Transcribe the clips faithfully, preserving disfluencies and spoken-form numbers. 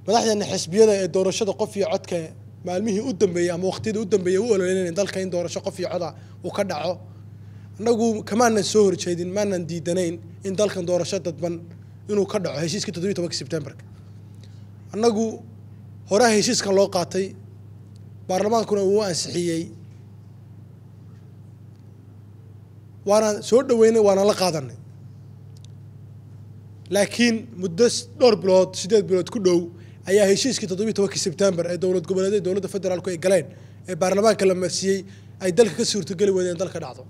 madaxda xisbiyada ee doorashada qof iyo codka maalmihii u dambeeyay ama waqtiyada u dambeeyay u ololeynayeen dalka in doorasho qof iyo coda uu ka dhaco anagu kamaana soo horjeedin maanan diidanayn in dalkan doorasho dadban inuu ka dhaco heshiiskii toddoba iyo tobanka September anagu hore heshiiskan loo qaatay baarlamaankuna uu ansixiyay waana soo dhaweynay waana la qaadanay laakiin muddo dhowr bilood sideed bilood ku dhow ayaa heshiiskii toddoba iyo tobanka September ee dawlad goboleedyada dawladda federaalku ay galeen ee baarlamaanka la marsiiyay ay dalka ka suurtagali wadeen dalka dhacdo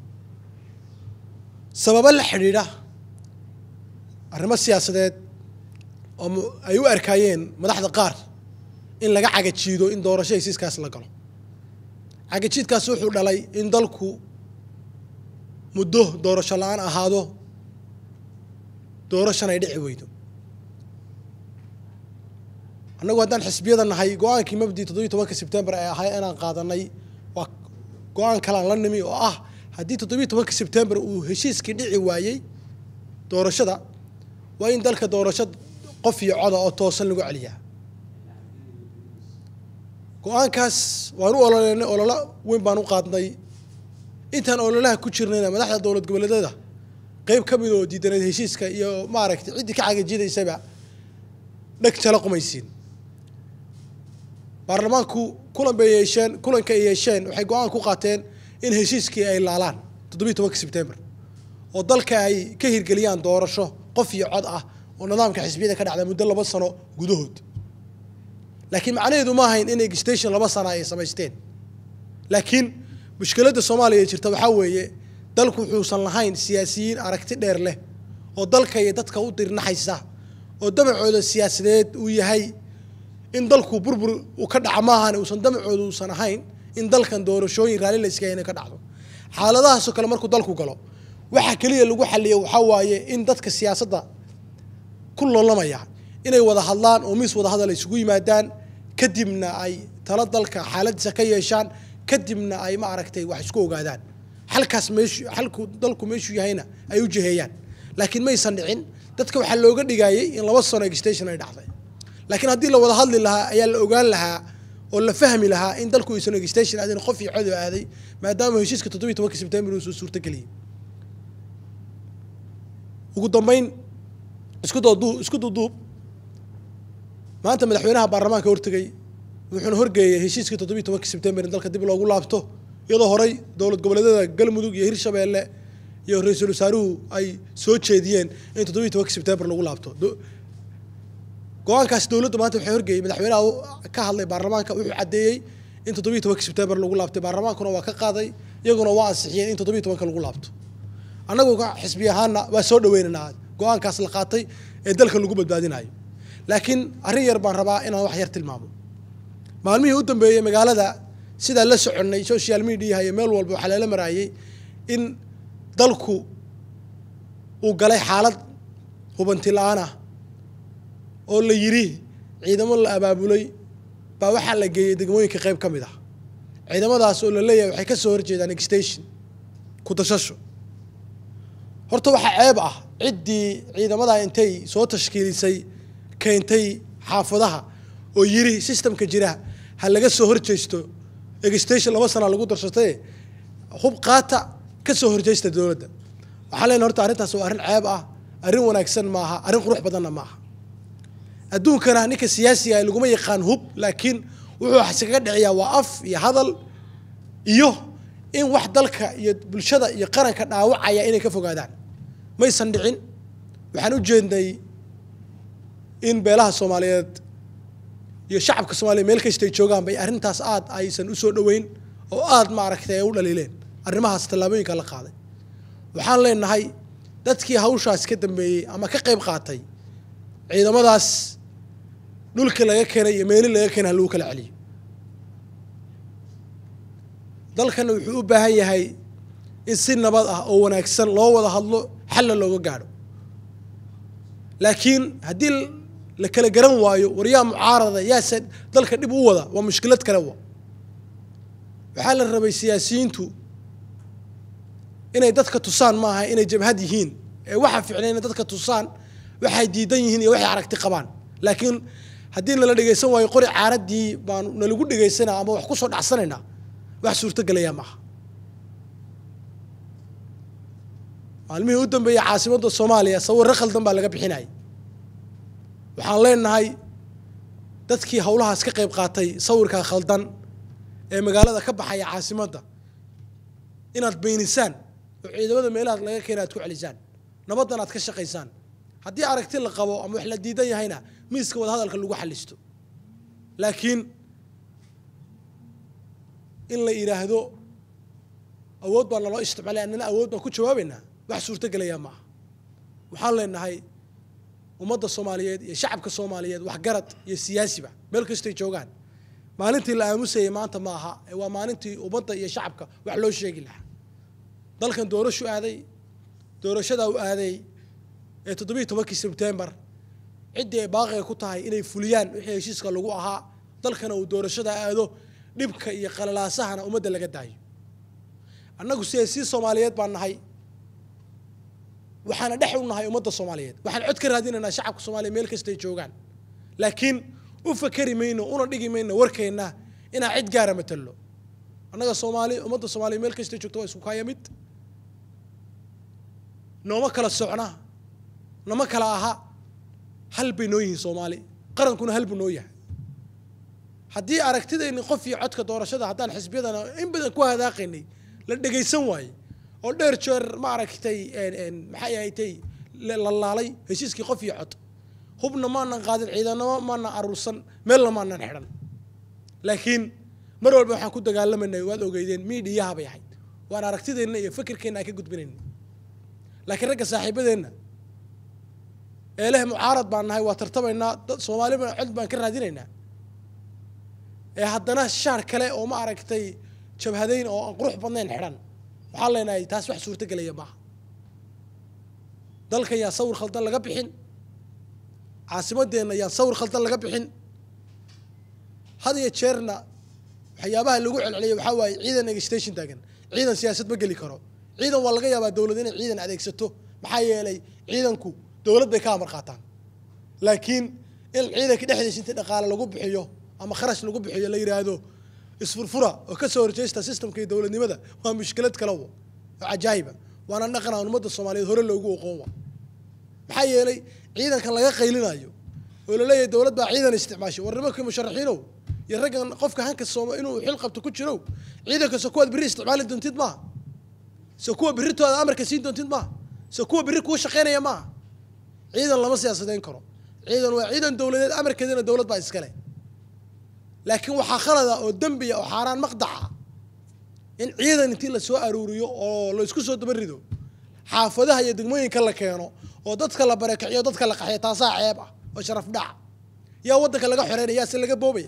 sabab la xiriira arrimo siyaasadeed oo ay u arkayeen madaxda qaar in laga cagajiido in doorasho heshiiskaas la galo cagajiidkaas wuxuu dhalay in dalku muddo doorasho la'aan ahaado doorasho ay dhici weydo anagu haddaan xisbiyada nahay go'aankii mabdii toddoba iyo tobanka September ay ahay inaan qaadanay waa go'aan kale la nimi oo ah haddii toddoba iyo tobanka September uu heshiiskii dhici waayay doorashada waa in dalka doorasho qof iyo cod oo toosan lagu celiyaa go'aankaas waan u ololeynay olole weyn baan u qaadnay intaan ololaha ku jirnayna madaxda dawlad goboleedyada qayb ka mid oo diidanay heshiiska iyo maaragtay cidii ka cagajiidaysaba dhag jala qumaysiin baarlamaanku kulan bay yeesheen kulanka ay yeesheen waxay go'aan ku qaateen in heshiiskii ay laalaan toddoba iyo tobanka September oo dalka ay ka hirgeliyaan doorasho qof iyo cod ah oo nidaamka xisbiyada ka dhacday muddo laba sano gudahood laakiin macnaheedu ma ahayn in extension laba sano ay samaysteen laakiin mushkiladda Soomaaliya jirta waxa weeye dalku wuxuu lahayn siyaasiyiin aragti dheer leh oo dalka iyo dadka u dirnaxaysa oo damacooda siyaasadeed uu yahay in dalku burbur uu ka dhaco maahan uusan damacooda uusan ahayn in dalkan doorashooyin raali la iska yeelay ka dhacdo xaaladahaas oo kale markuu dalku galo waxa kaliya lagu xalliyo waxa waaye in dadka siyaasadda ku loolamaya inay wada hadlaan oo miis wada hadal isugu yimaadaan kadibna ay tala dalka xaaladdiisa ka yeeshaan kadibna ay ma aragtay wax isku ogaadaan halkaas meeshu halku dalku meeshu yahayna ay u jiheeyaan laakiin ma aysan dhicin dadka waxa looga dhigayay in laba sano extension ay dhacday laakiin haddii la wada hadli lahaa ayaa la ogaan lahaa oo la fahmi lahaa in dalku aysan extension aadin qof iyo cod aaday maadaama heshiiska toddoba iyo tobanka September uu soo suurtageliyay ugu dambeyn isku dooduu isku duuduub maanta madaxweynaha baarlamaanka hortagay wuxuu horgeeyay heshiiska toddoba iyo tobanka September in dalka dib loogu laabto iyadoo horay dawlad goboleedyada Galmudug iyo Hirshabeelle iyo ra'iisul wasaaruhu ay soo jeediyeen in toddoba iyo tobanka September lagu laabto go'aankaas dawladdu maanta waxay horgeeyay madaxweynaha ka hadlay baarlamaanka wuxuu cadeeyay in toddoba iyo tobanka September lagu laabtay baarlamaankuna waa ka qaaday iyaguna waa ansixiyeen in toddoba iyo tobanka lagu laabto anagu xisbi ahaana waa soo dhaweynaa go'aankaas la qaatay ee dalka lagu badbaadinayo laakiin arrin yar baan rabaa inaan wax yar tilmaamo maalmihii u dambeeyay magaalada sida la soconay social media iyo meel walba waxa la marayay in dalku uu galay xaalad hubanti la'aan ah oo la yiri ciidamo la abaabulay baa waxa la geeyay degmooyinka qayb ka mid ah ciidamadaas oo la leeyahay waxay ka soo horjeedaan extension ku tashasho horta waxa ceeb ah ciddii ciidamada intay soo tashkiilisay keentay xaafadaha oo yiri systemka jira hal laga soo horjeesto extension laba sano lagu darsatay hub qaata ka soo horjeesta dawladda waxa leen horta arintaas waa arrin ceeb ah arrin wanaagsan maaha arrin qurux badanna maaha adduunkana ninka siyaasiga ay lagu ma yaqaan hub laakiin wuxuu wax iskaga dhiciyaa waa af iyo hadal iyo in wax dalka iyo bulshada iyo qaranka dhaawacaya inay ka fogaadaan ma aysan dhicin waxaan u jeednay in beelaha Soomaaliyeed iyo shacabka Soomaaliyeed meel kasta ay joogaan bay arrintaas aad aysan u soo dhaweyn oo aad ma aragtay u dhaliileen arrimahaas talaabooyinka la qaaday waxaan leenahay dadkii hawshaas ka dambeeyay ama ka qayb qaatay ciidamadaas dhulka laga keenay iyo meel laga keenay lagu kala celiyo dalkan wuxuu u baahan yahay in si nabad ah oo wanaagsan loo wada hadlo xal looga gaaro laakiin hadii la kala garan waayo wariyaa mucaarada yaa dalka dib u wada waa mushkilad kale waa waxa la rabay siyaasiyiintu inay dadka tusaan ma aha inay jabhad yihiin ee waxa ficnayna dadka tusaan waxay diidan yihiin iyo waxay aragti qabaan laakiin haddii nala dhegaysan waayo qori caaradii baan nalagu dhegaysanaa ama wax ku soo dhacsanaynaa wax suurto galaya maaha maalmihii u dambeeyay caasimadda Soomaaliya sawirro khaldan baa laga bixinayay waxaan leenahay dadkii hawlahaas ka qayb qaatay sawirka khaldan ee magaalada ka baxaya caasimadda inaad beenisaan oo ciidamada meelaha laga keenay aad ku celisaan nabadan aad ka shaqaysaan haddii aragti la qabo ama wax la diidan yahayna miiska wada hadalka lagu xalisto laakiin in la yiraahdo awood baa loo isticmaalay annana awood baan ku jawaabaynaa wax suurto galaya maaha waxaan leenahay ummadda Soomaaliyeed iyo shacabka Soomaaliyeed wax garad iyo siyaasiba meel kasta ay joogaan maalintii la aamusay maanta maaha waa maalintii ummadda iyo shacabka wax loo sheegi lahaa dalkan doorasho aaday doorashada uu aaday ee toddoba iyo tobankii Sebtembar cidii baaqay ku tahay inay fuliyaan wixii heshiiska lagu ahaa dalkana uu doorashada aado dhibka iyo qalalaasahana ummadda laga daayo annagu siyaasi Soomaaliyeed baan nahay waxaana dhex u nahay ummadda Soomaaliyeed waxaan cod ka raadinaynaa shacabka Soomaaliyeed meel kasta ay joogaan laakiin u fakari mayno una dhigi mayno warkeena ina cid gaara matalo annaga Soomaali ummadda Soomaaliyeed meel kasta ay joogto waa isku kaayamid nooma kala socna nama kala aha hal bay noo yihiin Soomaali qarankuna hal buu noo yahay haddii aragtidayni qof iyo codka doorashada haddaan xisbiyadana in badan ku hadaaqaynay la dhagaysan waaye oo dheer jeer ma aragtay een maxay ahaaytay la laalay heshiiskii qof iyo cod hubna maanan qaadin ciidanimo maanan aruursan meelna maanan xidhan laakiin mar walba waxaan ku dagaalamanay waad ogeydeen miidiyaha bay ahayd waan aragtidayna iyo fikirkeena ka gudbinayna laakiin ragga saaxiibadeena ee leh mucaarad baan nahay waa tartabaynaa Soomaali baan cod baan ka raadinaynaa ee haddana shaar kale oo ma aragtay jabhadayn oo aan qurux badnayn xidhan waxaan leenahay taas wax suurto galaya maaha dalka yaa sawir khaldan laga bixin caasimadeena yaa sawir khaldan laga bixin had iyo jeerna waxyaabaha lagu celceliyo waxa waaye ciidan negotiation taagan ciidan siyaasad ma gali karo ciidan waa laga yaabaa dawladda inay ciidan adeegsato maxaa yeelay ciidanku dawlad bay ka amar qaataan laakiin in ciidanka dhexdiisa inta dhaqaale lagu bixiyo ama kharash lagu bixiyo la yiraahdo isfurfura oo ka soo horjeesta systemka dawladnimada waa mushkilad kale oo ajaayiba waana dhaqan aan ummadda Soomaaliyeed hore loogu aqoon maxaa yeelay ciidankan laga qaylinayo oo la leeyahay dawlad baa ciidan isticmaashay warnimankii musharaxiinow iyo raggan qofka hanka Soomaaliya inuu xil qabto ku jiro ciidanka soo kuwad biri isticmaali doontid ma soo kuwa biritooda amarka siin doontid ma soo kuwa biri ku shaqeynaya ma ciidan lama siyaasadeyn karo ciidan waa ciidan dawladeed amarkeedana dawlad baa iska leh laakiin waxa khalada oo dambiya oo xaraan maqdaca in ciidan intii la soo aruuriyo oo la isku soo dabarido xaafadaha iyo degmooyinka la keeno oo dadka la barakaciyo dadka la qaxay taasa ceeb ah oo sharaf dhac yaa wadanka laga xoreynaya si laga boobay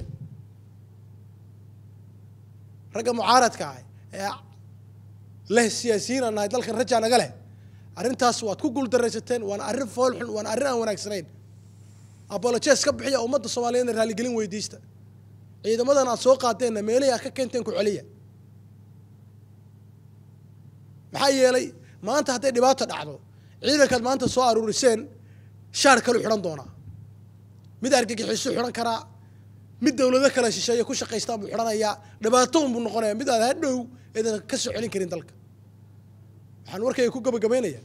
raga mucaaradka ah ee leh siyaasiyiin aan dalkan raja naga leh arintaas waad ku gul dareysateen waan arin fool xun waan arin aan wanaagsanayn apologies ka bixiya ummadda Soomaaliyeed raali gelin weydiista ciidamadan aad soo qaadeen meelaha ka keenteen ku celiya maxaa yeelay maanta haday dhibaato dhacdo ciidanka maanta soo aruuriseen shaar kale xiran doona mid argagixiso xiran kara mid dawladda kala shisheeye ku shaqeystaan buu xiranaya dhibaato uu noqonaya mid aad hadhow idan ka soo celin karin dalka waxaan warkay ku gabagabeynaya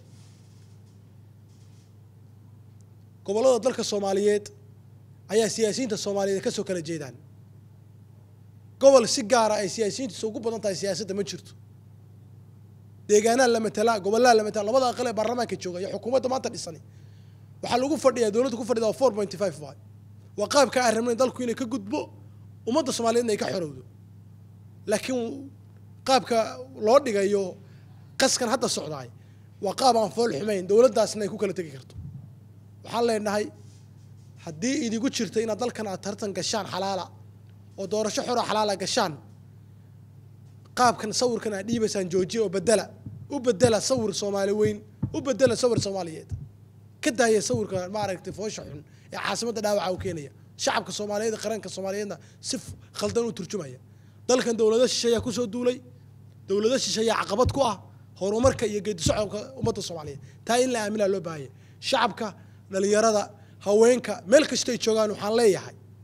gobolada dalka Soomaaliyeed ayaa siyaasiyiinta Soomaaliyeed ka soo kala jeedaan gobol si gaar ah ay siyaasiyiintu ugu badan tahay siyaasadda ma jirto deegaanada la matala gobolada la matala labada aqal ee baarlamaanka jooga iyo xukuumadda maanta dhisani waxa lagu fadhiyaa dawladdu ku fadhidaa four point five waa qaabka ay rabeen dalku inay ka gudbo ummadda Soomaaliyeed ay ka xorowdo laakiin qaabka loo dhigayo qaskan hadda socdaay waa qaab aan fool xumeyn dawladdaasna ay ku kala tagi karto waxaan leenahay haddii idigu jirto inaad dalkan aad tartan gashaan xalaala oo doorasho xor ah xalaala gashaan qaabkan sawirkan aad dhiibaysaan joojiyo oo bedela u bedela sawir Soomaali weyn u bedela sawir Soomaaliyeed ka daaya sawirka ma aragtay foosha xun ee caasimadda dhaawaca u keenaya shacabka Soomaaliyeed qaranka Soomaaliyeedna si khaldan u turjumaya dalkan dawladda shisheeye ku soo duulay dawladda shisheeye caqabad ku ah horumarka iyo geedi socodka ummadda Soomaaliyeed taa in la aamina loo baahay shacabka dhalinyarada haweenka meel kasta ay joogaan waxaan leeyahay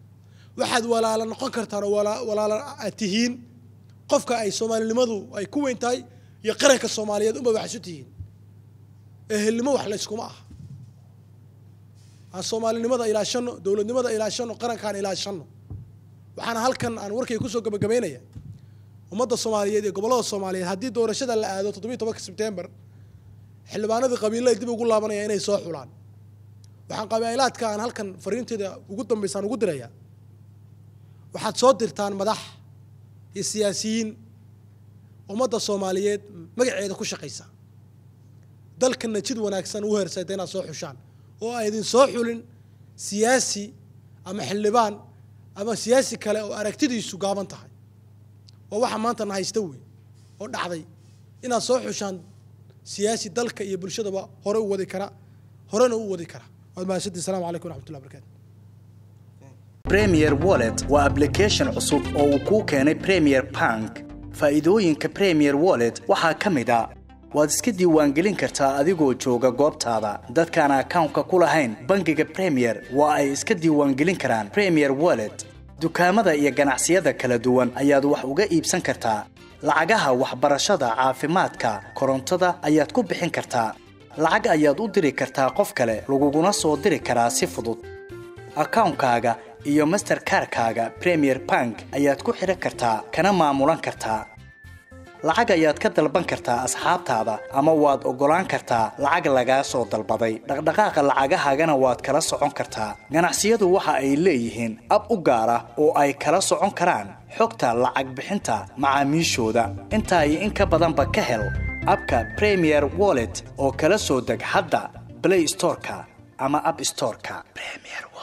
waxaad walaala noqon kartaan oo walaala tihiin qofka ay Soomaalinimadu ay ku weyn tahay iyo qaranka Soomaaliyeed uma wax isu tihiin ehelnimo wax la iskuma ah aan Soomaalinimada ilaashano dawladnimada ilaashano qarankaan ilaashano waxaan halkan aan warkay ku soo gabagabeynaya ummadda Soomaaliyeed ee gobolada Soomaaliyeed haddii doorashada la aado toddoba iyo tobanka Sebtembar xildhibaanada qabiilada dib ugu laabanaya inay soo xulaan waxaan qabiilaadka aan halkan fariinteeda ugu dambeysaan ugu diraya waxaad soo dirtaan madax iyo siyaasiyiin ummadda Soomaaliyeed magaceeda ku shaqeysa dalkana jid wanaagsan u heersayday inaad soo xushaan oo ay idin soo xulin siyaasi ama xildhibaan ama siyaasi kale oo aragtidiisu gaaban tahay oo waxa maanta haysta weey oo dhacday inaad soo xushaan siyaasi dalka iyo bulshadaba hore u wadi kara horena u wadi kara wadaashaday salaamu alaykum warahmatullahi wabarakatuh Premier Wallet waa application cusub oo uu ku keenay Premier Bank faa'iidooyinka Premier Wallet waxa kamid ah waad iska diiwaangelin kartaa adigoo jooga goobtaada dadkaan account-ka ku lahayn bangiga Premier waa ay iska diiwaangelin karaan Premier Wallet dukaamada iyo ganacsiyada kala duwan ayaad wax uga iibsan kartaa lacagaha waxbarashada caafimaadka korontada ayaad ku bixin kartaa lacag ayaad u diri kartaa qof kale laguguna soo diri karaa si fudud account-kaaga iyo Mastercard-kaaga Premier Bank ayaad ku xiran kartaa kana maamulan kartaa lacag ayaad ka dalban kartaa asxaabtaada ama waad ogolaan kartaa lacag laga soo dalbaday dhaqdhaqaaqa lacagahaagana waad kala socon kartaa ganacsiyadu waxa ay leeyihiin ab u gaar ah oo ay kala socon karaan xogta lacag bixinta macaamiishooda inta ay in ka badanba ka hel abka Premier Wallet oo kala soo deg hadda Play Store-ka ama App Store-ka Premier